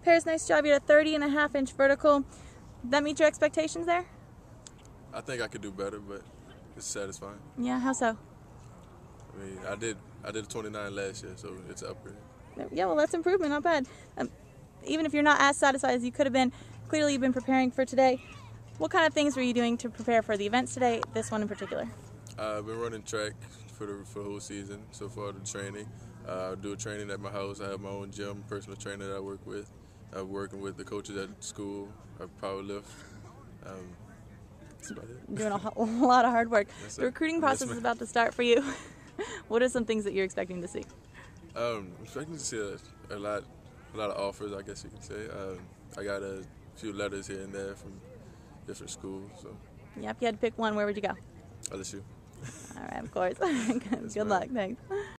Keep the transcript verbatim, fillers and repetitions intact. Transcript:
Paris, nice job. You had a thirty and a half inch vertical. That meet your expectations there? I think I could do better, but it's satisfying. Yeah, how so? I mean, I did I did a twenty-nine last year, so it's an upgrade. Yeah, well, that's improvement, not bad. Um, even if you're not as satisfied as you could have been, clearly you've been preparing for today. What kind of things were you doing to prepare for the events today, this one in particular? Uh, I've been running track for the, for the whole season so far, the training. Uh, I do a training at my house. I have my own gym, personal trainer that I work with. I'm working with the coaches at school. I power lift. Um, that's about it. Doing a, a lot of hard work. Yes, the recruiting yes, process is about to start for you. What are some things that you're expecting to see? Um, I'm expecting to see a, a lot, a lot of offers, I guess you can say. Um, I got a few letters here and there from different schools. So. Yeah, if you had to pick one, where would you go? L S U. All right, of course. Good, good luck. Thanks.